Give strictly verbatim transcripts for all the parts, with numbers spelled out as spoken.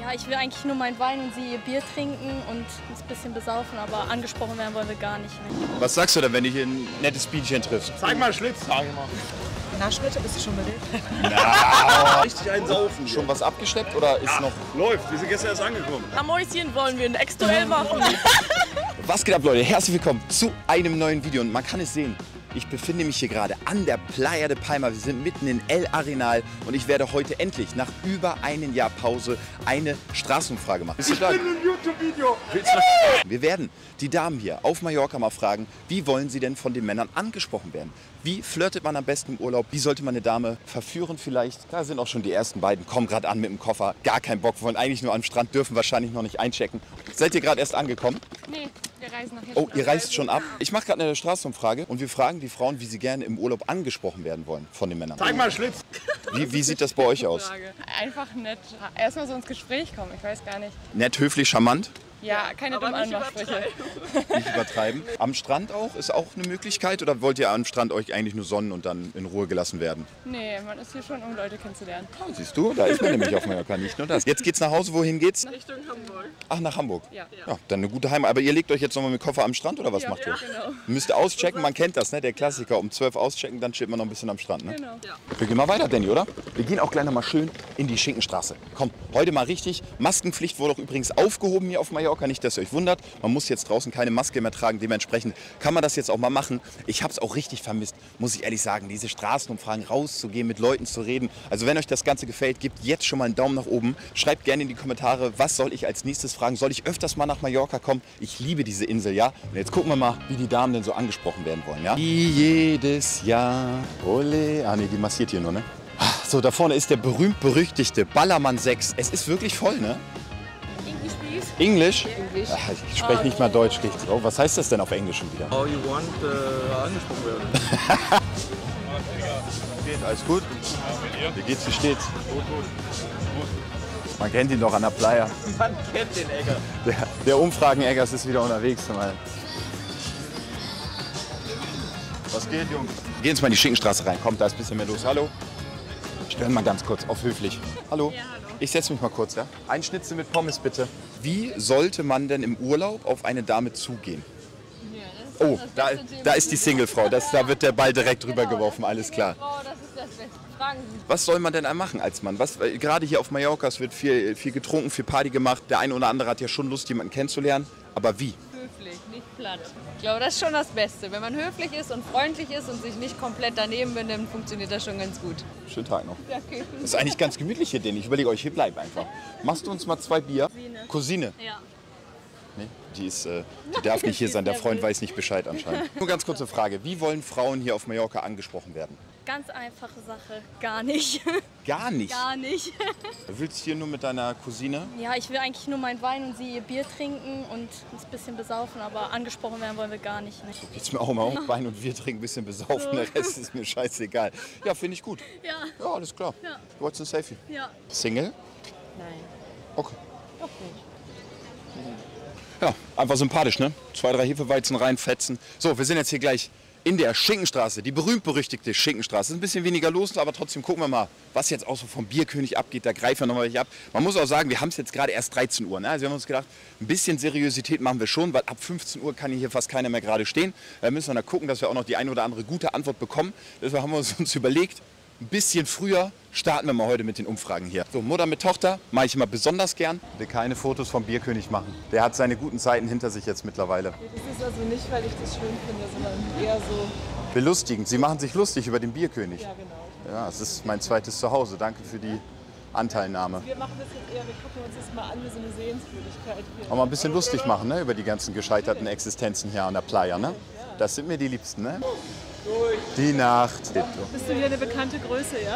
Ja, ich will eigentlich nur meinen Wein und sie ihr Bier trinken und uns ein bisschen besaufen, aber angesprochen werden wollen wir gar nicht. Ne? Was sagst du denn, wenn du hier ein nettes Bienchen triffst? Zeig mal Schlitz. Sag mal. Na, Schmidt, bist du schon bereit? Na, richtig einen saufen. schon was abgeschleppt oder ist ja, noch... Läuft, wir sind gestern erst angekommen. Am Mäuschen wollen wir ein Ex-Duell machen. Was geht ab, Leute? Herzlich willkommen zu einem neuen Video. Und man kann es sehen, ich befinde mich hier gerade an der Playa de Palma. Wir sind mitten in El Arenal und ich werde heute endlich nach über einem Jahr Pause eine Straßenumfrage machen. Ich bin im YouTube-Video. Wir werden die Damen hier auf Mallorca mal fragen, wie wollen sie denn von den Männern angesprochen werden? Wie flirtet man am besten im Urlaub? Wie sollte man eine Dame verführen vielleicht? Da sind auch schon die ersten beiden, kommen gerade an mit dem Koffer. Gar keinen Bock, wollen eigentlich nur am Strand, dürfen wahrscheinlich noch nicht einchecken. Seid ihr gerade erst angekommen? Nee, wir reisen nachher. Oh, ihr reist schon ab? Ich mache gerade eine Straßenumfrage und wir fragen die Frauen, wie sie gerne im Urlaub angesprochen werden wollen von den Männern. Zeig mal Schlitz. Wie, wie sieht das bei euch aus? Einfach nett. Erstmal so ins Gespräch kommen, ich weiß gar nicht. Nett, höflich, charmant? Ja, keine dummen Anmachsprüche. Nicht übertreiben. Am Strand auch? Ist auch eine Möglichkeit? Oder wollt ihr am Strand euch eigentlich nur sonnen und dann in Ruhe gelassen werden? Nee, man ist hier schon, um Leute kennenzulernen. Oh, siehst du, da ist man nämlich auf Mallorca, nicht nur das. Jetzt geht's nach Hause, wohin geht's? Richtung Hamburg. Ach, nach Hamburg? Ja. Ja, dann eine gute Heimat. Aber ihr legt euch jetzt nochmal mit Koffer am Strand oder was Ja, macht ihr? ja, genau. Müsst ihr auschecken, man kennt das, ne? Der Klassiker. Um zwölf auschecken, dann steht man noch ein bisschen am Strand, ne? Genau. Ja. Wir gehen mal weiter, Danny, oder? Wir gehen auch gleich noch mal schön in die Schinkenstraße. Komm, heute mal richtig. Maskenpflicht wurde auch übrigens aufgehoben hier auf Mallorca. Nicht, dass ihr euch wundert. Man muss jetzt draußen keine Maske mehr tragen. Dementsprechend kann man das jetzt auch mal machen. Ich habe es auch richtig vermisst, muss ich ehrlich sagen, diese Straßenumfragen rauszugehen, mit Leuten zu reden. Also wenn euch das Ganze gefällt, gebt jetzt schon mal einen Daumen nach oben. Schreibt gerne in die Kommentare, was soll ich als nächstes fragen? Soll ich öfters mal nach Mallorca kommen? Ich liebe diese Insel, ja? Und jetzt gucken wir mal, wie die Damen denn so angesprochen werden wollen, ja? Wie jedes Jahr, ole. Ah ne, die massiert hier nur, ne? So, da vorne ist der berühmt-berüchtigte Ballermann sechs. Es ist wirklich voll, ne? English, please. Englisch? Englisch. Ach, ich spreche nicht mal Deutsch richtig. Oh, was heißt das denn auf Englisch schon wieder? How you want äh, angesprochen werden. Geht, alles gut? Wie geht's, wie steht's? Man kennt ihn doch an der Playa. Man kennt den Egger. Der, der Umfragen-Eggers ist wieder unterwegs. Mal. Was geht, Jungs? Geh jetzt mal in die Schinkenstraße rein. Kommt, da ist ein bisschen mehr los. Hallo? Stören mal ganz kurz, auf höflich. Hallo? Ja, hallo. Ich setze mich mal kurz, ja? Ein Schnitzel mit Pommes, bitte. Wie sollte man denn im Urlaub auf eine Dame zugehen? Oh, da, da ist die Singlefrau. Das, da wird der Ball direkt drüber geworfen, alles klar. Das ist das Beste. Fragen Sie. Was soll man denn machen als Mann? Was, weil gerade hier auf Mallorca, es wird viel, viel getrunken, viel Party gemacht. Der eine oder andere hat ja schon Lust, jemanden kennenzulernen. Aber wie? Höflich, nicht platt. Ich glaube, das ist schon das Beste. Wenn man höflich ist und freundlich ist und sich nicht komplett daneben benimmt, funktioniert das schon ganz gut. Schönen Tag noch. Okay. Das ist eigentlich ganz gemütlich hier, den. Ich überlege euch, hier bleib einfach. Machst du uns mal zwei Bier? Cousine. Cousine? Ja. Nee, die, ist, äh, die darf nicht hier sein. Der Freund weiß nicht Bescheid anscheinend. Nur ganz kurze Frage. Wie wollen Frauen hier auf Mallorca angesprochen werden? Ganz einfache Sache. Gar nicht. Gar nicht. Gar nicht. Du willst hier nur mit deiner Cousine? Ja, ich will eigentlich nur meinen Wein und sie ihr Bier trinken und uns ein bisschen besaufen, aber angesprochen werden wollen wir gar nicht. Ne? Geht's mir auch mal um. Wein und Bier trinken, ein bisschen besaufen. Der Rest ist mir scheißegal. Ja, finde ich gut. Ja. Ja, alles klar. Ja. Du wolltest ein Selfie. Ja. Single? Nein. Okay. Okay. Ja, einfach sympathisch, ne? Zwei, drei Hefeweizen reinfetzen. So, wir sind jetzt hier gleich in der Schinkenstraße, die berühmt-berüchtigte Schinkenstraße. Es ist ein bisschen weniger los, aber trotzdem gucken wir mal, was jetzt auch so vom Bierkönig abgeht. Da greifen wir nochmal welche ab. Man muss auch sagen, wir haben es jetzt gerade erst dreizehn Uhr. Ne? Also wir haben uns gedacht, ein bisschen Seriosität machen wir schon, weil ab fünfzehn Uhr kann hier fast keiner mehr gerade stehen. Da müssen wir dann gucken, dass wir auch noch die eine oder andere gute Antwort bekommen. Deshalb haben wir uns überlegt, ein bisschen früher starten wir mal heute mit den Umfragen hier. So, Mutter mit Tochter mache ich immer besonders gern. Ich will keine Fotos vom Bierkönig machen. Der hat seine guten Zeiten hinter sich jetzt mittlerweile. Das ist also nicht, weil ich das schön finde, sondern eher so. Belustigend. Sie machen sich lustig über den Bierkönig. Ja, genau. Ja, es ist mein zweites Zuhause. Danke für die Anteilnahme. Wir machen das jetzt eher, wir gucken uns das mal an, wie so eine Sehenswürdigkeit hier. Auch mal ein bisschen lustig machen, ne? Über die ganzen gescheiterten Existenzen hier an der Playa. Ne? Das sind mir die Liebsten. Ne? Die Nacht. Bist du hier eine bekannte Größe, ja?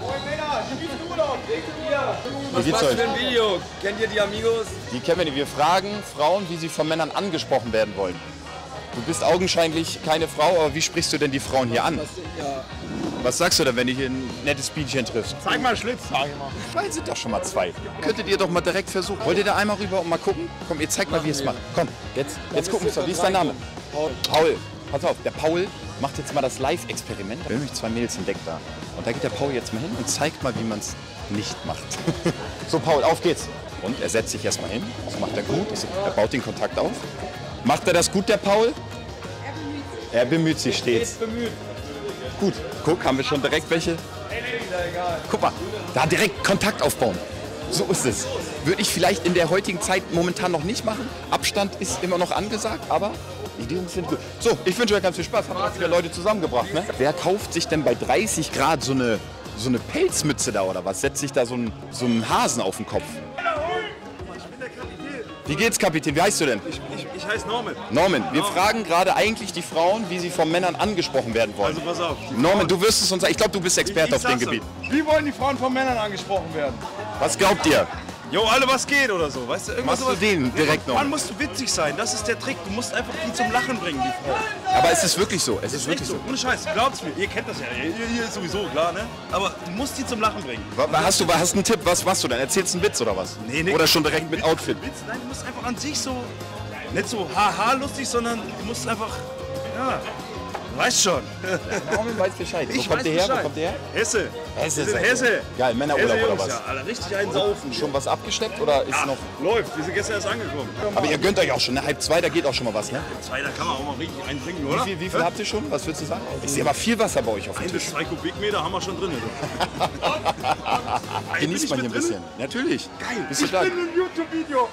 Wie geht's euch? Für ein Video. Kennt ihr die Amigos? Die kennen wir nicht. Wir fragen Frauen, wie sie von Männern angesprochen werden wollen. Du bist augenscheinlich keine Frau, aber wie sprichst du denn die Frauen hier an? Ja. Was sagst du denn, wenn du hier ein nettes Bienchen triffst? Zeig mal Schlitz. Sag mal. Zwei sind doch schon mal zwei. Könntet ihr doch mal direkt versuchen. Wollt ihr da einmal rüber und mal gucken? Komm, ihr zeigt mal, wie ihr es macht. Komm, jetzt, jetzt gucken wir es. Wie ist dein Name? Paul. Pass auf, der Paul macht jetzt mal das Live-Experiment. Wir haben nämlich zwei Mädels entdeckt da. Und da geht der Paul jetzt mal hin und zeigt mal, wie man es nicht macht. So, Paul, auf geht's. Und er setzt sich erstmal hin. Das macht er gut. Er baut den Kontakt auf. Macht er das gut, der Paul? Er bemüht sich stets. Gut, guck, haben wir schon direkt welche? Guck mal, da direkt Kontakt aufbauen. So ist es. Würde ich vielleicht in der heutigen Zeit momentan noch nicht machen. Abstand ist immer noch angesagt, aber die Jungs sind gut. So, ich wünsche euch ganz viel Spaß. Haben auch wieder Leute zusammengebracht, ne? Wer kauft sich denn bei dreißig Grad so eine, so eine Pelzmütze da oder was? Setzt sich da so einen, so einen Hasen auf den Kopf? Wie geht's, Kapitän? Wie heißt du denn? Ich, ich, ich heiße Norman. Norman, wir fragen gerade eigentlich die Frauen, wie sie von Männern angesprochen werden wollen. Also pass auf. Norman, du wirst es uns sagen. Ich glaube, du bist Experte auf dem Gebiet. Wie wollen die Frauen von Männern angesprochen werden? Was glaubt ihr? Jo, alle was geht oder so, weißt du? Irgendwas Machst du den direkt noch? Mann, musst du witzig sein, das ist der Trick. Du musst einfach die zum Lachen bringen, die Frau. Aber es ist wirklich so. Es ist Echt wirklich so, so. ohne Scheiß, glaubt's mir. Ihr kennt das ja, ihr, ihr ist sowieso, klar, ne? Aber du musst die zum Lachen bringen. Wa- Hast du hast einen Tipp? Was machst du denn? Erzählst du einen Witz oder was? Nee, nee. Oder schon direkt mit Witz, Outfit? Witz, nein, du musst einfach an sich so, nicht so haha lustig, sondern du musst einfach, ja, du weißt schon. Norman weiß Bescheid. Wo Ich kommt weiß der her? Wo Bescheid. kommt der her? Hesse. Hesse Wir sind seid ihr. Hesse. Geil, Männerurlaub Hesse, oder Jungs, was? Ja, Alter, richtig einen saufen. Schon was abgesteppt oder ist Ja, noch? läuft. Wir sind gestern erst angekommen. Aber ihr gönnt euch auch schon, ne? Halb zwei, da geht auch schon mal was, ne? Zwei, da kann man auch mal richtig einen trinken, Wie oder? viel, wie viel habt ihr schon? Was würdest du sagen? Ich sehe aber viel Wasser bei euch auf dem Ein bis Tisch. zwei Kubikmeter haben wir schon drin. Genießt man hier ein bisschen. Natürlich. Geil. Bist du Ich stark? bin im YouTube-Video.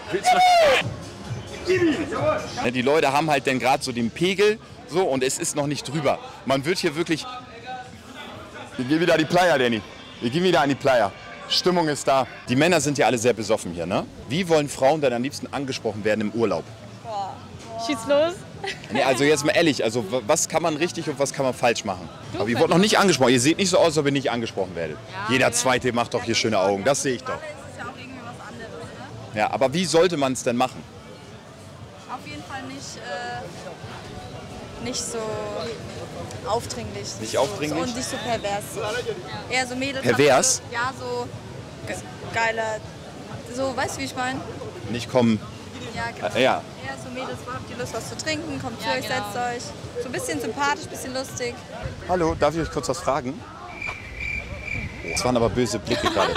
Ne, die Leute haben halt dann gerade so den Pegel so und es ist noch nicht drüber. Man wird hier wirklich... Wir gehen wieder an die Playa, Danny. Wir gehen wieder an die Playa. Stimmung ist da. Die Männer sind ja alle sehr besoffen hier, ne? Wie wollen Frauen denn am liebsten angesprochen werden im Urlaub? Schieß los. Nee, also jetzt mal ehrlich, also w- was kann man richtig und was kann man falsch machen? Aber ihr wollt noch nicht angesprochen. Ihr seht nicht so aus, als ob ihr nicht angesprochen werdet. Jeder Zweite macht doch hier schöne Augen. Das sehe ich doch. Das ist ja auch irgendwie was anderes, ne? Ja, aber wie sollte man es denn machen? Auf jeden Fall nicht, äh, nicht so aufdringlich. Nicht aufdringlich? So, und nicht so pervers. Eher so Mädels. Pervers? Ja, so ge geiler. So, weißt du, wie ich meine? Nicht kommen. Ja, genau. Äh, ja. Eher so Mädels, wo habt ihr Lust, was zu trinken? Kommt zu Ja, euch, genau. setzt euch. So ein bisschen sympathisch, ein bisschen lustig. Hallo, darf ich euch kurz was fragen? Das waren aber böse Blicke gerade.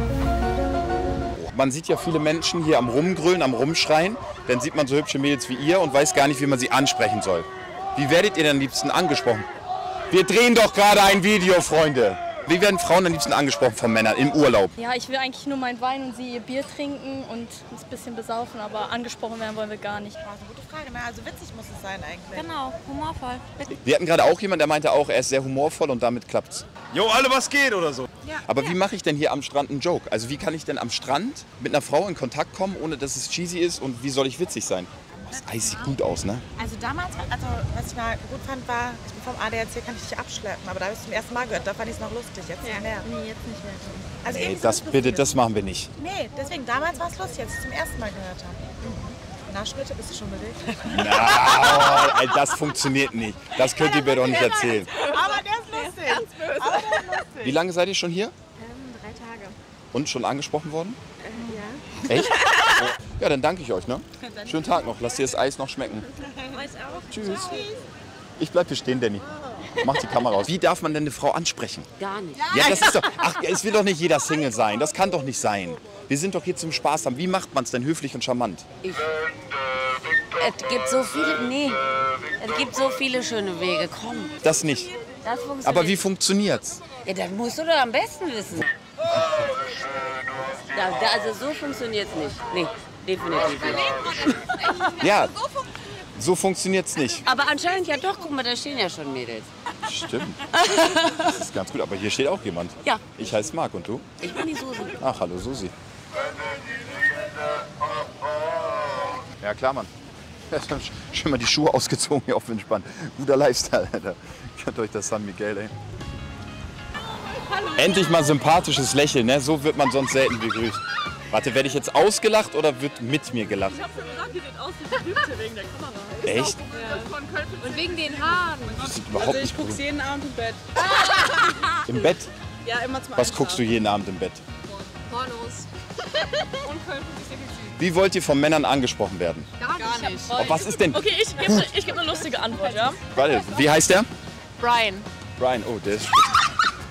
Man sieht ja viele Menschen hier am Rumgrölen, am Rumschreien. Dann sieht man so hübsche Mädels wie ihr und weiß gar nicht, wie man sie ansprechen soll. Wie werdet ihr denn am liebsten angesprochen? Wir drehen doch gerade ein Video, Freunde. Wie werden Frauen am liebsten angesprochen von Männern im Urlaub? Ja, ich will eigentlich nur meinen Wein und sie ihr Bier trinken und uns ein bisschen besaufen, aber angesprochen werden wollen wir gar nicht. Das ist eine gute Frage. Na, also witzig muss es sein eigentlich. Genau, humorvoll. Wir hatten gerade auch jemanden, der meinte auch, er ist sehr humorvoll und damit klappt's. Jo, alle was geht oder so. Aber wie mache ich denn hier am Strand einen Joke? Also wie kann ich denn am Strand mit einer Frau in Kontakt kommen, ohne dass es cheesy ist und wie soll ich witzig sein? Das Eis sieht gut aus, ne? Also damals, also was ich mal gut fand, war, ich bin vom A D A C, kann ich dich abschleppen. Aber da habe ich es zum ersten Mal gehört, da fand ich es noch lustig. Jetzt nicht mehr. Nee, jetzt nicht mehr. Also Ey, irgendwie das ist es bitte, lustig. das machen wir nicht. Nee, deswegen, damals war es lustig, als ich es zum ersten Mal gehört habe. Na, Schmitte, bist du schon bewegt? Na, ey, das funktioniert nicht. Das könnt ihr mir doch nicht erzählen. Aber der ist lustig. Aber der ist lustig. Wie lange seid ihr schon hier? Ähm, drei Tage. Und schon angesprochen worden? Ja. Echt? Ja, dann danke ich euch, ne? Schönen Tag noch. Lasst ihr das Eis noch schmecken. Tschüss. Ich bleib hier stehen, Danny. Mach die Kamera aus. Wie darf man denn eine Frau ansprechen? Gar nicht. Ja, das ist doch. Ach, es will doch nicht jeder Single sein. Das kann doch nicht sein. Wir sind doch hier zum Spaß haben. Wie macht man es denn höflich und charmant? Ich, es gibt so viele, nee, es gibt so viele schöne Wege. Komm, Das nicht. das funktioniert. Aber wie funktioniert's? Ja, das musst du doch am besten wissen. Da, da, also so funktioniert es nicht. Nee, definitiv nicht. Ja, so funktioniert's nicht. Aber anscheinend ja doch, guck mal, da stehen ja schon Mädels. Stimmt. Das ist ganz gut. Aber hier steht auch jemand. Ja. Ich heiße Marc und du? Ich bin die Susi. Ach, hallo Susi. Ja, klar, Mann. Schön mal die Schuhe ausgezogen hier auf entspannt. Guter Lifestyle, Alter. Könnt euch das San Miguel, ey. Endlich mal sympathisches Lächeln, ne? So wird man sonst selten begrüßt. Warte, werde ich jetzt ausgelacht oder wird mit mir gelacht? Ich habe schon gesagt, die sieht aus wie Verliebte wegen der Kamera. Echt? Und wegen den Haaren. Das sieht überhaupt Also ich nicht guck's gut. jeden Abend im Bett. Im Bett? Ja, immer zum Was guckst du jeden Abend im Bett? Pornos. Und Köln fünfzig Sekunden. Wie wollt ihr von Männern angesprochen werden? Gar nicht. Oh, was ist denn? Okay, ich gebe ich geb eine lustige Antwort, ja? Warte, wie heißt der? Brian. Brian, oh, der ist.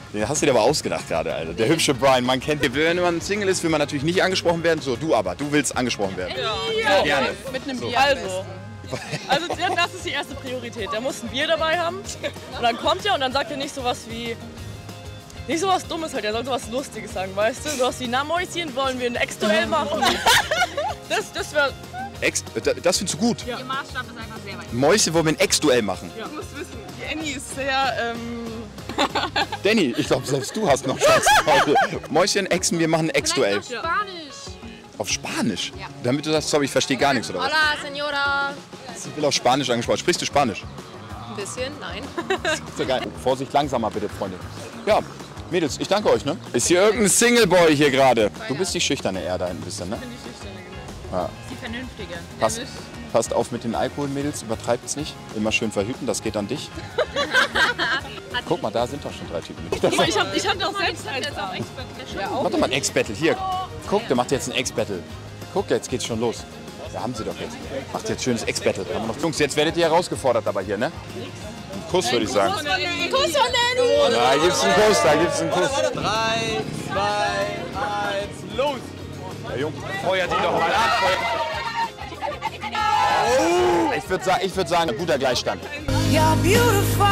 Den hast du dir aber ausgedacht gerade, Alter. Der hübsche Brian, man kennt den. Wenn man Single ist, will man natürlich nicht angesprochen werden. So, du aber, du willst angesprochen werden. Ja, Gerne. mit einem So. Bier. Also, also ja, das ist die erste Priorität. Der muss ein Bier dabei haben. Und dann kommt er und dann sagt er nicht sowas wie. Nicht sowas Dummes halt, er soll sowas Lustiges sagen, weißt du? Sowas wie, na Mäuschen, wollen wir ein Ex-Duell machen? Das, das wäre. Ex, das findest du gut. Ja. Der Maßstab ist einfach sehr weit. Mäuschen wollen wir ein Ex-Duell machen. Ja. Du musst wissen, die Annie ist sehr. Ähm Danny, ich glaube, selbst du hast noch Chance heute. Mäuschen, Exen, wir machen ein Ex-Duell. Vielleicht auf Spanisch. Auf Spanisch? Ja. Damit du sagst, sorry, ich verstehe gar nichts, oder was? Hola, Senora. Sie will auf Spanisch angesprochen. Sprichst du Spanisch? Ein bisschen, nein. So geil. Vorsicht, langsamer bitte, Freunde. Ja, Mädels, ich danke euch, ne? Ist hier irgendein Singleboy hier gerade? Du bist die schüchterne eher da ein bisschen, ne? Ich bin die Schüchterne, genau. Ja. Die Vernünftige. Passt, passt auf mit den Alkohol, Mädels, übertreibt's nicht. Immer schön verhüten, das geht an dich. Guck mal, da sind doch schon drei Typen mit. Guck mal, ich hab, ich hab doch selbst eins da. Warte mal, ein Ex-Battle, hier. Guck, der macht jetzt ein Ex-Battle. Guck, jetzt geht's schon los. Da haben sie doch jetzt. Macht jetzt schönes Ex-Battle. Haben wir noch- Jungs, jetzt werdet ihr herausgefordert aber hier, ne? Ein Kuss, würde ich sagen. Kuss von Nanny! Da gibt's einen Kuss, da gibt's einen Kuss. drei, zwei, eins, los! Ja, Junge, feuert ihn doch mal an. Oh. Ich würde sagen, ich würd sagen, ein guter Gleichstand. You're beautiful.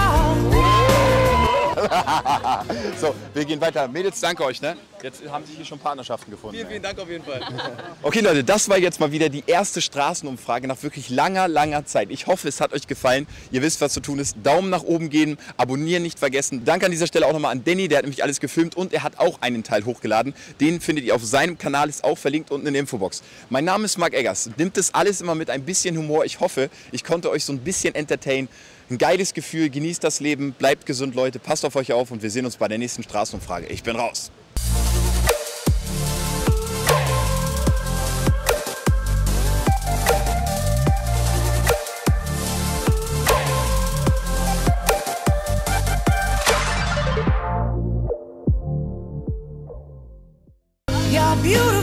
So, wir gehen weiter. Mädels, danke euch, ne? Jetzt haben sich hier schon Partnerschaften gefunden. Vielen, vielen Dank auf jeden Fall. Okay, Leute, das war jetzt mal wieder die erste Straßenumfrage nach wirklich langer, langer Zeit. Ich hoffe, es hat euch gefallen. Ihr wisst, was zu tun ist. Daumen nach oben geben, abonnieren nicht vergessen. Danke an dieser Stelle auch nochmal an Danny, der hat nämlich alles gefilmt und er hat auch einen Teil hochgeladen. Den findet ihr auf seinem Kanal, ist auch verlinkt unten in der Infobox. Mein Name ist Marc Eggers. Nimmt das alles immer mit ein bisschen Humor. Ich hoffe, ich konnte euch so ein bisschen entertainen. Ein geiles Gefühl, genießt das Leben, bleibt gesund, Leute, passt auf euch auf und wir sehen uns bei der nächsten Straßenumfrage. Ich bin raus. You're beautiful.